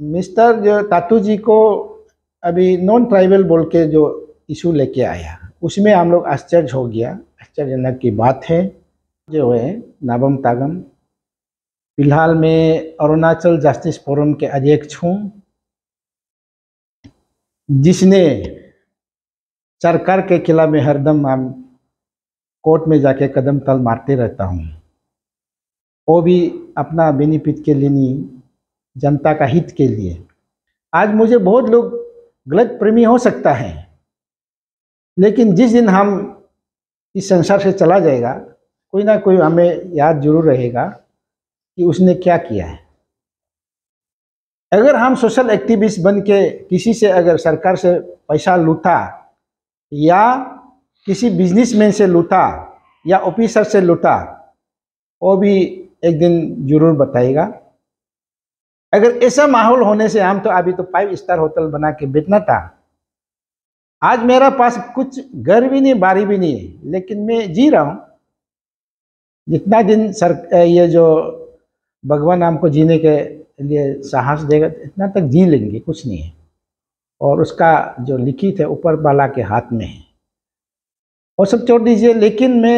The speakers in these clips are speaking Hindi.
मिस्टर जो तातू जी को अभी नॉन ट्राइबल बोल के जो इशू लेके आया, उसमें हम लोग आश्चर्य हो गया। आश्चर्यजनक की बात है। जो है नाबम तागम, फिलहाल मैं अरुणाचल जस्टिस फोरम के अध्यक्ष हूँ, जिसने सरकार के खिलाफ में हरदम हम कोर्ट में जाके कदम तल मारते रहता हूँ, वो भी अपना बेनिफिट के लिए नहीं, जनता का हित के लिए। आज मुझे बहुत लोग गलत प्रेमी हो सकता है, लेकिन जिस दिन हम इस संसार से चला जाएगा, कोई ना कोई हमें याद जरूर रहेगा कि उसने क्या किया है। अगर हम सोशल एक्टिविस्ट बन के किसी से अगर सरकार से पैसा लूटा या किसी बिजनेसमैन से लूटा या ऑफिसर से लूटा, वो भी एक दिन जरूर बताएगा। अगर ऐसा माहौल होने से हम तो अभी तो 5 स्टार होटल बना के बैठना था। आज मेरा पास कुछ घर भी नहीं, बारी भी नहीं है, लेकिन मैं जी रहा हूँ। जितना दिन ये जो भगवान हमको जीने के लिए साहस देगा, इतना तक जी लेंगे, कुछ नहीं है। और उसका जो लिखित है ऊपर वाला के हाथ में है, वो सब छोड़ दीजिए। लेकिन मैं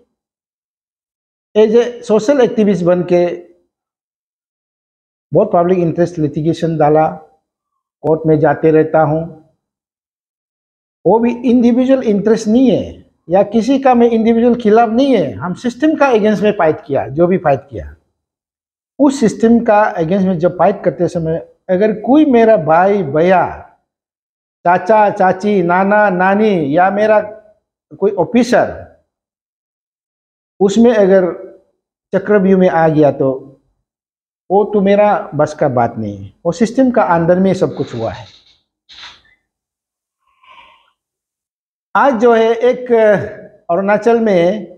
एज ए सोशल एक्टिविस्ट बन के बहुत पब्लिक इंटरेस्ट लिटिगेशन डाला, कोर्ट में जाते रहता हूँ। वो भी इंडिविजुअल इंटरेस्ट नहीं है या किसी का मैं इंडिविजुअल खिलाफ नहीं है। हम सिस्टम का अगेंस्ट में फाइट किया, जो भी फाइट किया उस सिस्टम का अगेंस्ट में जब फाइट करते समय अगर कोई मेरा भाई भैया, चाचा चाची, नाना नानी या मेरा कोई ऑफिसर उसमें अगर चक्रव्यूह में आ गया, तो वो तो मेरा बस का बात नहीं है। वो सिस्टम का अंदर में सब कुछ हुआ है। आज जो है एक अरुणाचल में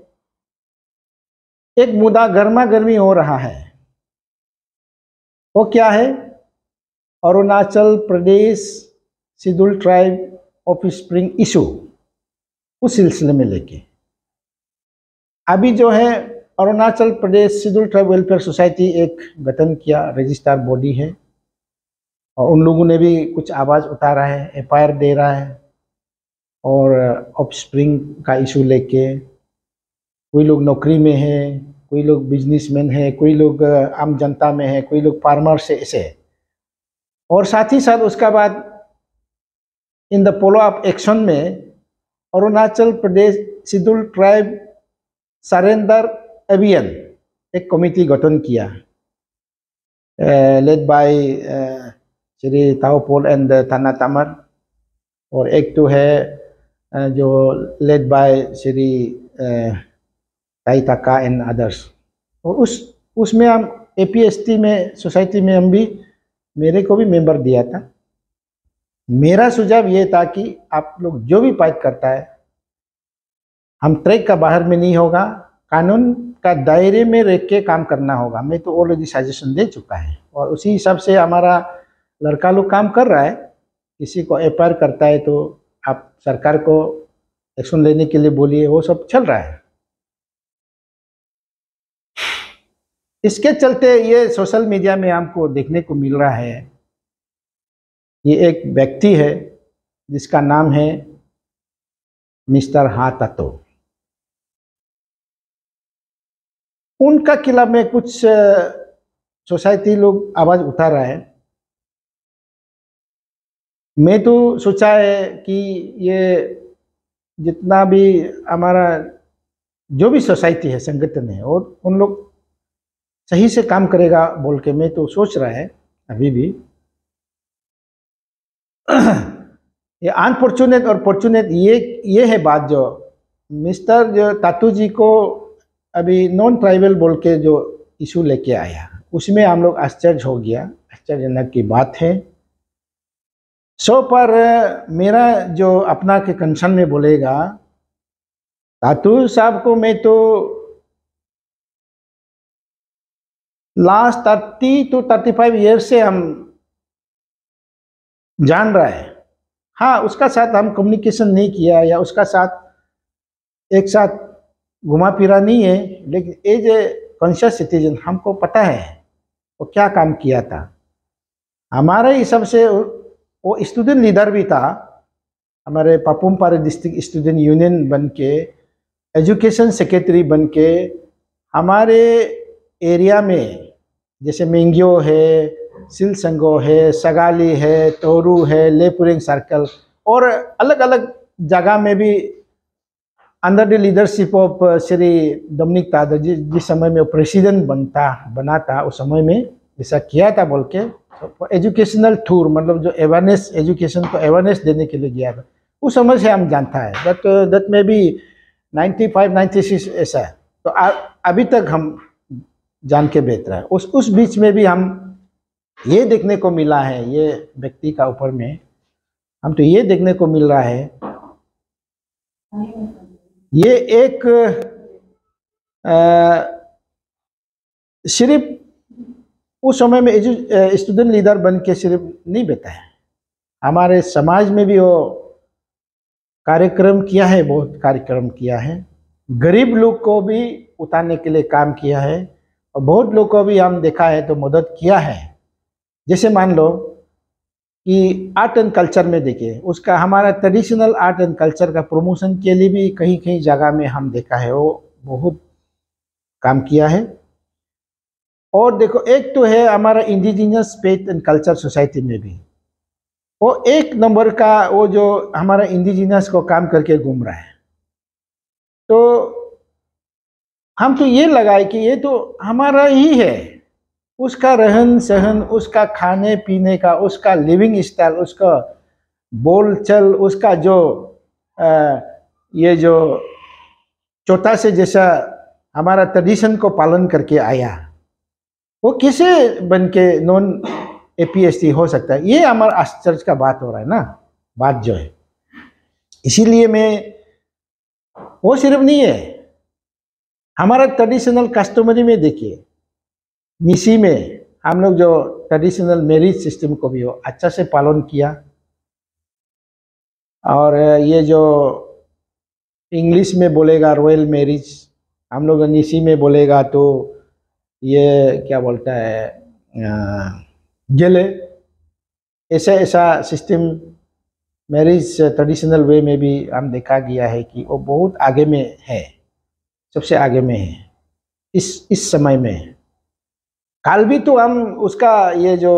एक मुद्दा गर्मा गर्मी हो रहा है। वो क्या है? Arunachal Pradesh scheduled tribe of spring issue, उस सिलसिले में लेके अभी जो है Arunachal Pradesh scheduled tribe welfare society एक गठन किया, रजिस्ट्रार बॉडी है, और उन लोगों ने भी कुछ आवाज़ उठा रहा है, एफआईआर दे रहा है। और ऑफस्प्रिंग का इशू लेके कोई लोग नौकरी में है, कोई लोग बिजनेसमैन है, कोई लोग आम जनता में है, कोई लोग फार्मर से ऐसे। और साथ ही साथ उसका बाद in the follow up action में Arunachal Pradesh scheduled tribe surrender अभियान एक कमेटी गठन किया, led by Shri Taopol and Thana Tamar. और एक तो है जो led by Shri Taitaka and others. और उसमें हम एपीएसटी में सोसाइटी में हम भी, मेरे को भी मेंबर दिया था। मेरा सुझाव ये था कि आप लोग जो भी फाइट करता है, हम ट्रैक का बाहर में नहीं होगा, कानून का दायरे में रह के काम करना होगा। मैं तो ऑलरेडी सजेशन दे चुका है और उसी हिसाब से हमारा लड़का लोग काम कर रहा है। किसी को एफआईआर करता है तो आप सरकार को एक्शन लेने के लिए बोलिए, वो सब चल रहा है। इसके चलते ये सोशल मीडिया में हमको देखने को मिल रहा है, ये एक व्यक्ति है जिसका नाम है मिस्टर हातातो। उनका खिलाफ में कुछ सोसाइटी लोग आवाज उठा रहा है। मैं तो सोचा है कि ये जितना भी हमारा जो भी सोसाइटी है, संगठन है, और उन लोग सही से काम करेगा बोल के मैं तो सोच रहा है अभी भी। ये अनफॉर्चुनेट और फॉर्चुनेट ये है बात, जो मिस्टर जो तातू जी को अभी नॉन ट्राइबल बोल के जो इशू लेके आया, उसमें हम लोग आश्चर्य हो गया। आश्चर्यजनक की बात है। सो पर मेरा जो अपना के कंसर्न में बोलेगा, तातू साहब को मैं तो लास्ट 30 to 35 ईयर्स से हम जान रहा है। हाँ, उसका साथ हम कम्युनिकेशन नहीं किया या उसका साथ एक साथ घुमा फिरा नहीं है, लेकिन एज ए कॉन्शियस सिटीजन हमको पता है वो क्या काम किया था। हमारे हिसाब से वो स्टूडेंट लीडर भी था, हमारे Papum Pare district student union बन के, एजुकेशन सेक्रेटरी बन के हमारे एरिया में, जैसे मेंग्यो है, सिलसंगो है, सगाली है, तोरू है, लेपुरिंग सर्कल और अलग अलग जगह में भी under the leadership of Shri Dominic Tadar जिस समय में प्रेसिडेंट बना था उस समय में ऐसा किया था बोल के एजुकेशनल टूर, मतलब जो अवेयरनेस, एजुकेशन को अवेयरनेस देने के लिए गया था। उस समय से हम जानता है, बट दैट में भी 95-96 ऐसा है। तो अभी तक हम जान के बेहतर है। उस बीच में भी हम ये देखने को मिला है, ये व्यक्ति का ऊपर में हम तो ये देखने को मिल रहा है, ये एक सिर्फ उस समय में स्टूडेंट लीडर बन के सिर्फ नहीं बैठा है, हमारे समाज में भी वो कार्यक्रम किया है, बहुत कार्यक्रम किया है, गरीब लोग को भी उतारने के लिए काम किया है और बहुत लोग को भी हम देखा है तो मदद किया है। जैसे मान लो कि आर्ट एंड कल्चर में देखिए, उसका हमारा ट्रेडिशनल आर्ट एंड कल्चर का प्रमोशन के लिए भी कहीं कहीं जगह में हम देखा है वो बहुत काम किया है। और देखो, एक तो है हमारा indigenous faith and culture society में भी वो एक नंबर का, वो जो हमारा इंडिजिनियस को काम करके घूम रहा है। तो हम तो ये लगाए कि ये तो हमारा ही है, उसका रहन सहन, उसका खाने पीने का, उसका लिविंग स्टाइल, उसका बोल चल, उसका जो ये जो छोटा से जैसा हमारा ट्रेडिशन को पालन करके आया, वो किसे बन के नॉन APST हो सकता है? ये हमारा आश्चर्य का बात हो रहा है ना, बात जो है। इसीलिए मैं, वो सिर्फ नहीं है, हमारा ट्रेडिशनल कस्टमरी में देखिए, निसी में हम लोग जो ट्रेडिशनल मैरिज सिस्टम को भी हो अच्छा से पालन किया। और ये जो इंग्लिश में बोलेगा रॉयल मैरिज, हम लोग निसी में बोलेगा तो ये क्या बोलता है गेले, ऐसा सिस्टम मैरिज ट्रेडिशनल वे में भी हम देखा गया है कि वो बहुत आगे में है, सबसे आगे में है इस समय में। कल भी तो हम उसका ये जो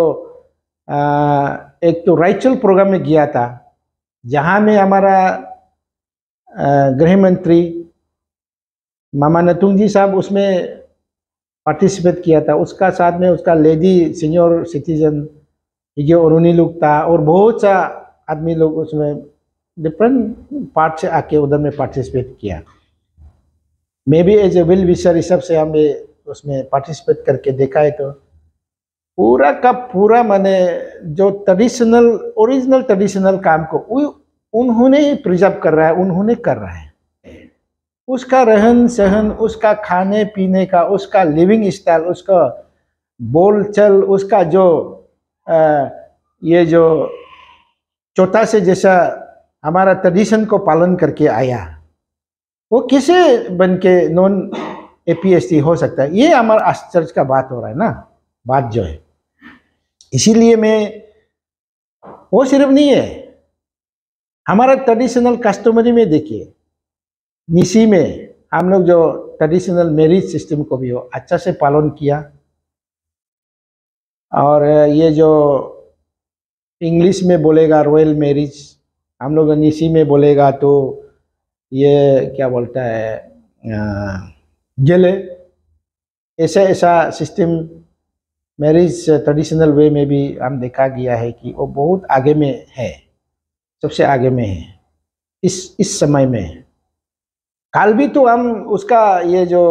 एक तो राइचल प्रोग्राम में गया था, जहाँ में हमारा गृह मंत्री मामा नतुंग जी साहब उसमें पार्टिसिपेट किया था, उसका साथ में उसका लेडी सीनियर सिटीजन जो अरुणी लोग था और बहुत सा आदमी लोग उसमें डिफरेंट पार्ट से आके उधर में पार्टिसिपेट किया। मैं भी एज ए विल विशर हिसाब से हमें उसमें पार्टिसिपेट करके देखा है। तो पूरा का पूरा माने जो ट्रेडिशनल ओरिजिनल ट्रेडिशनल काम को उन्होंने ही प्रिजर्व कर रहा है, उन्होंने कर रहा है। उसका रहन सहन, उसका खाने पीने का, उसका लिविंग स्टाइल, उसका बोल चल, उसका जो ये जो छोटा से जैसा हमारा ट्रेडिशन को पालन करके आया, वो किसे बन के नॉन APST हो सकता है? ये हमारा आश्चर्य का बात हो रहा है ना, बात जो है। इसीलिए मैं, वो सिर्फ नहीं है, हमारा ट्रेडिशनल कस्टमरी में देखिए, निसी में हम लोग जो ट्रेडिशनल मैरिज सिस्टम को भी हो अच्छा से पालन किया। और ये जो इंग्लिश में बोलेगा रॉयल मैरिज, हम लोग निसी में बोलेगा तो ये क्या बोलता है गेले, ऐसा सिस्टम मैरिज ट्रेडिशनल वे में भी हम देखा गया है कि वो बहुत आगे में है, सबसे आगे में है इस समय में। कल भी तो हम उसका ये जो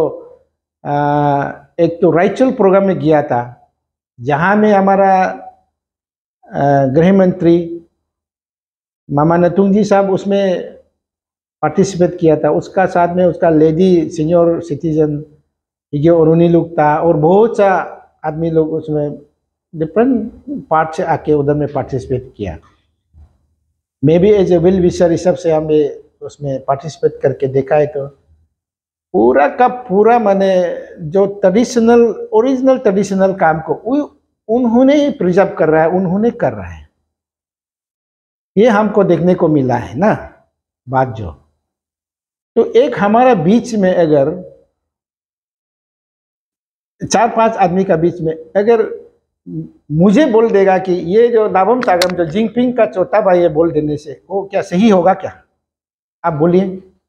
एक तो राइचल प्रोग्राम में गया था, जहाँ में हमारा गृह मंत्री मामा नतुंग जी साहब उसमें पार्टिसिपेट किया था, उसका साथ में उसका लेडी सीनियर सिटीजन जो अरुणी लोग था और बहुत सा आदमी लोग उसमें डिफरेंट पार्ट से आके उधर में पार्टिसिपेट किया। मैं भी एज ए विल विशर हिसाब से हमें उसमें पार्टिसिपेट करके देखा है। तो पूरा का पूरा माने जो ट्रेडिशनल ओरिजिनल ट्रेडिशनल काम को उन्होंने प्रिजर्व कर रहा है, उन्होंने कर रहा है। ये हमको देखने को मिला है ना बात जो। तो एक हमारा बीच में अगर 4-5 आदमी का बीच में अगर मुझे बोल देगा कि ये जो नाबम तागम जो जिनपिंग का चौथा भाई है बोल देने से वो क्या सही होगा क्या? आप बोलिए।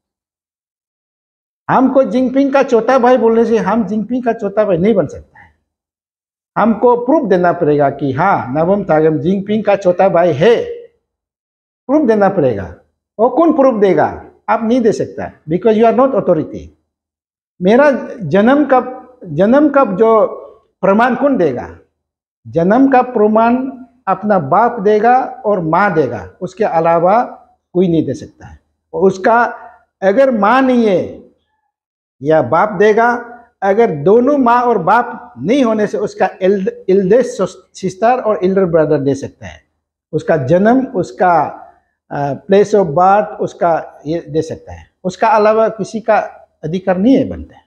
हमको जिनपिंग का चौथा भाई बोलने से हम जिनपिंग का चौथा भाई नहीं बन सकता है। हमको प्रूफ देना पड़ेगा कि हाँ नाबम तागम जिनपिंग का चौथा भाई है, प्रूफ देना पड़ेगा। वो कौन प्रूफ देगा? आप नहीं दे सकता, because you are not authority. मेरा जन्म का जो प्रमाण कौन देगा? जन्म का प्रमाण अपना बाप देगा और माँ देगा, उसके अलावा कोई नहीं दे सकता है। उसका अगर माँ नहीं है या बाप देगा, अगर दोनों माँ और बाप नहीं होने से उसका एल्डेस्ट सिस्टर और एल्डर ब्रदर दे सकता है। उसका जन्म, उसका प्लेस ऑफ बर्थ, उसका ये दे सकता है। उसका अलावा किसी का अधिकार नहीं है बनता है।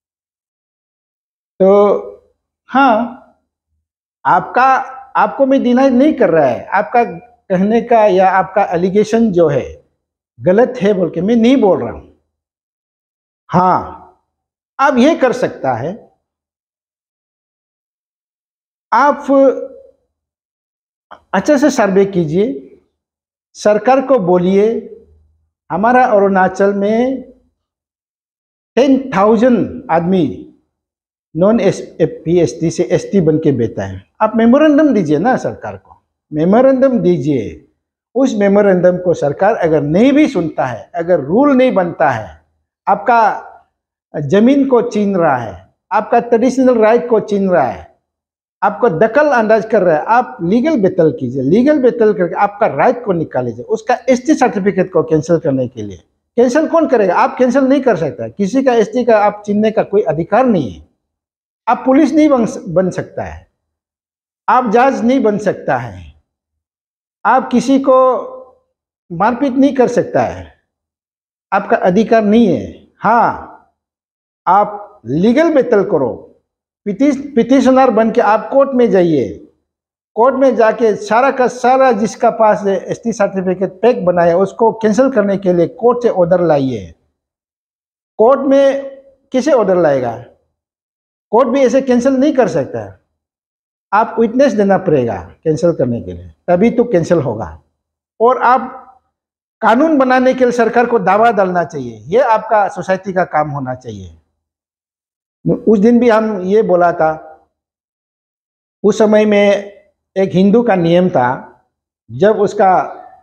तो हाँ, आपको मैं डिनाई नहीं कर रहा है। आपका कहने का या आपका एलिगेशन जो है गलत है बोल के मैं नहीं बोल रहा हूं। हाँ, आप ये कर सकता है, आप अच्छे से सर्वे कीजिए, सरकार को बोलिए हमारा अरुणाचल में 10,000 आदमी नॉन PST से ST बन के बैठा है। आप मेमोरेंडम दीजिए ना सरकार को, मेमोरेंडम दीजिए। उस मेमोरेंडम को सरकार अगर नहीं भी सुनता है, अगर रूल नहीं बनता है, आपका जमीन को छीन रहा है, आपका ट्रेडिशनल राइट को छीन रहा है, आपको दखल अंदाज कर रहा है, आप लीगल बैटल कीजिए। लीगल बैटल करके आपका राइट को निकालीजिए। उसका ST सर्टिफिकेट को कैंसिल करने के लिए, कैंसिल कौन करेगा? आप कैंसिल नहीं कर सकता। किसी का ST का आप छीनने का कोई अधिकार नहीं है। आप पुलिस नहीं बन सकता है, आप जज नहीं बन सकता है, आप किसी को मारपीट नहीं कर सकता है, आपका अधिकार नहीं है। हाँ, आप लीगल बैटल करो, पिटिशनर बन के आप कोर्ट में जाइए। कोर्ट में जाके सारा का सारा जिसका पास ST सर्टिफिकेट पैक बनाया उसको कैंसिल करने के लिए कोर्ट से ऑर्डर लाइए। कोर्ट में किसे ऑर्डर लाएगा? कोर्ट भी ऐसे कैंसिल नहीं कर सकता है। आप विटनेस देना पड़ेगा कैंसिल करने के लिए, तभी तो कैंसिल होगा। और आप कानून बनाने के लिए सरकार को दावा डालना चाहिए। ये आपका सोसाइटी का काम होना चाहिए। उस दिन भी हम ये बोला था, उस समय में एक हिंदू का नियम था, जब उसका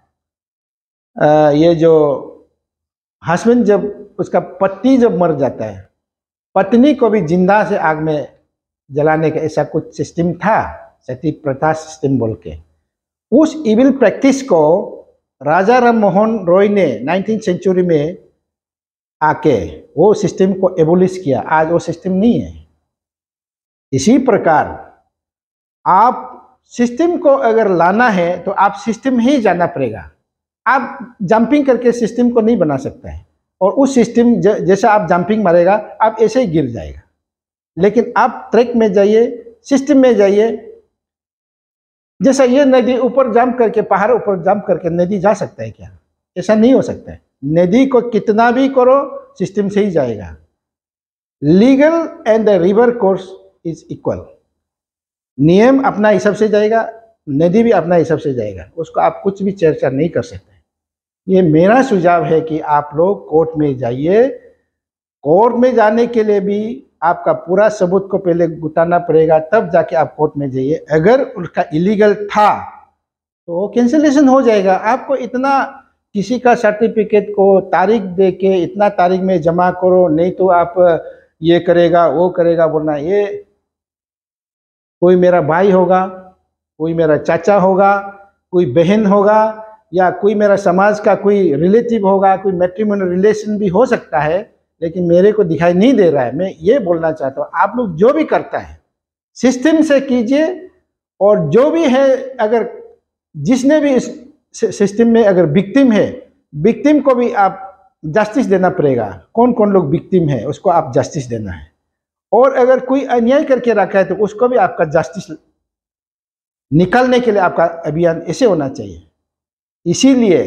ये जो हस्बैंड, जब उसका पति जब मर जाता है, पत्नी को भी जिंदा से आग में जलाने का ऐसा कुछ सिस्टम था, सती प्रथा सिस्टम बोल के। उस इविल प्रैक्टिस को राजा राम मोहन रॉय ने 19th सेंचुरी में आके वो सिस्टम को एबोलिश किया। आज वो सिस्टम नहीं है। इसी प्रकार आप सिस्टम को अगर लाना है तो आप सिस्टम ही जाना पड़ेगा। आप जंपिंग करके सिस्टम को नहीं बना सकते हैं। और उस सिस्टम जैसा आप जंपिंग मारेगा आप ऐसे ही गिर जाएगा। लेकिन आप ट्रैक में जाइए, सिस्टम में जाइए। जैसा ये नदी ऊपर जंप करके, पहाड़ ऊपर जंप करके नदी जा सकता है क्या? ऐसा नहीं हो सकता है। नदी को कितना भी करो सिस्टम से ही जाएगा। Legal and the river course is equal. नियम अपना हिसाब से जाएगा, नदी भी अपना हिसाब से जाएगा। उसको आप कुछ भी चर्चा नहीं कर सकते। ये मेरा सुझाव है कि आप लोग कोर्ट में जाइए। कोर्ट में जाने के लिए भी आपका पूरा सबूत को पहले जुटाना पड़ेगा, तब जाके आप कोर्ट में जाइए। अगर उसका इलीगल था तो कैंसिलेशन हो जाएगा। आपको इतना किसी का सर्टिफिकेट को तारीख दे के इतना तारीख में जमा करो, नहीं तो आप ये करेगा वो करेगा बोलना, ये कोई मेरा भाई होगा, कोई मेरा चाचा होगा, कोई बहन होगा, या कोई मेरा समाज का कोई रिलेटिव होगा, कोई मैट्रिमोनियल रिलेशन भी हो सकता है, लेकिन मेरे को दिखाई नहीं दे रहा है। मैं ये बोलना चाहता हूँ, आप लोग जो भी करता है सिस्टम से कीजिए। और जो भी है, अगर जिसने भी इस सिस्टम में अगर विक्टिम है, विक्टिम को भी आप जस्टिस देना पड़ेगा। कौन कौन लोग विक्टिम है उसको आप जस्टिस देना है। और अगर कोई अन्याय करके रखा है तो उसको भी आपका जस्टिस निकालने के लिए आपका अभियान ऐसे होना चाहिए। इसीलिए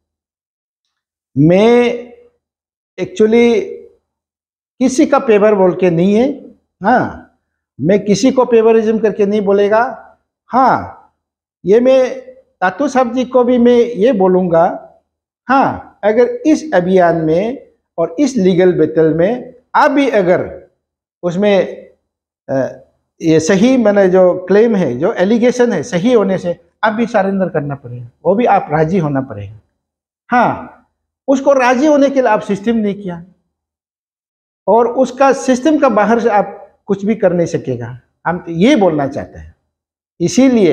मैं एक्चुअली किसी का फेवर बोल के नहीं है, हाँ, मैं किसी को फेवरिज्म करके नहीं बोलेगा। हाँ, ये मैं तातू साहब जी को भी मैं ये बोलूँगा, हाँ, अगर इस अभियान में और इस लीगल बैटल में आप भी अगर उसमें ये सही मैंने जो क्लेम है, जो एलिगेशन है, सही होने से आप भी सरेंडर करना पड़ेगा, वो भी आप राजी होना पड़ेगा। हाँ, उसको राजी होने के लिए आप सिस्टम नहीं किया और उसका सिस्टम का बाहर से आप कुछ भी कर नहीं सकेगा, हम ये बोलना चाहते हैं। इसीलिए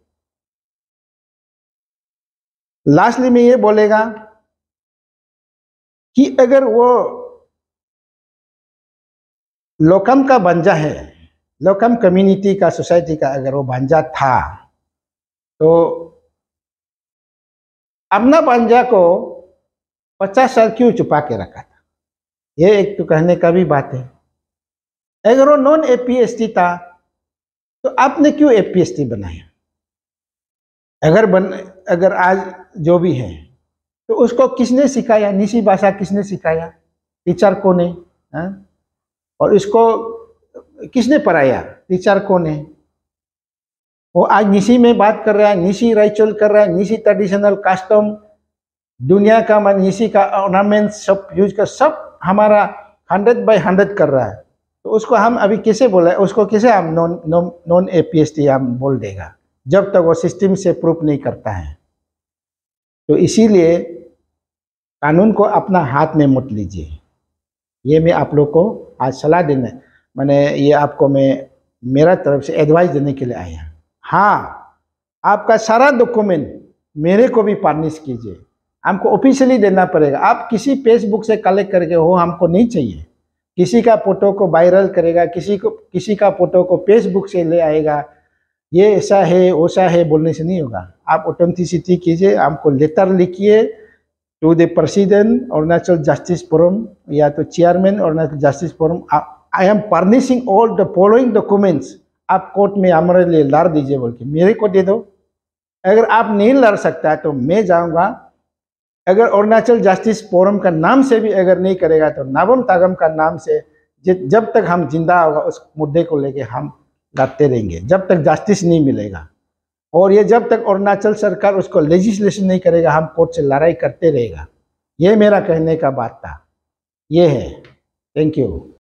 लास्टली में ये बोलेगा कि अगर वो लोकम का बंजा है, लोकम कम्युनिटी का, सोसाइटी का अगर वो बंजा था, तो अपना बंजा को 50 साल क्यों छुपा के रखा था? ये एक तो कहने का भी बात है। अगर वो नॉन एपीएसटी था तो आपने क्यों एपीएसटी बनाया? अगर आज जो भी है तो उसको किसने सिखाया? निसी भाषा किसने सिखाया? टीचर को ने, हाँ? और इसको किसने पढ़ाया? टीचर को ने। वो आज निसी में बात कर रहा है, निसी राइचुअल कर रहा है, निसी ट्रेडिशनल कस्टम, दुनिया का मन निसी का ऑर्नामेंट सब यूज कर, सब हमारा 100/100 कर रहा है। तो उसको हम अभी कैसे बोला, उसको कैसे हम नॉन एपीएसटी हम बोल देगा जब तक वो सिस्टम से प्रूफ नहीं करता है। तो इसीलिए कानून को अपना हाथ में मत लीजिए, ये मैं आप लोग को आज सलाह देने, मैंने ये आपको मैं मेरा तरफ से एडवाइस देने के लिए आया। हाँ, आपका सारा डॉक्यूमेंट मेरे को भी फर्निश कीजिए, हमको ऑफिशियली देना पड़ेगा। आप किसी फेसबुक से कलेक्ट करके हो हमको नहीं चाहिए। किसी का फोटो को वायरल करेगा, किसी का फोटो को फेसबुक से ले आएगा, ये ऐसा है वैसा है बोलने से नहीं होगा। आप ऑथेंटिसिटी कीजिए, हमको लेटर लिखिए to the president Arunachal justice forum या तो chairman Arunachal justice forum, I am furnishing all the following documents, आप कोर्ट में हमारे लिए लड़ दीजिए बोल के मेरे को दे दो। अगर आप नहीं लड़ सकता तो मैं जाऊंगा, अगर अरुणाचल जस्टिस फोरम का नाम से भी अगर नहीं करेगा तो नाबम तागम का नाम से जब तक हम जिंदा होगा उस मुद्दे को लेके हम लड़ते रहेंगे, जब तक जस्टिस नहीं मिलेगा। और ये जब तक अरुणाचल सरकार उसको लेजिस्लेशन नहीं करेगा हम कोर्ट से लड़ाई करते रहेगा। ये मेरा कहने का बात था, ये है। Thank you.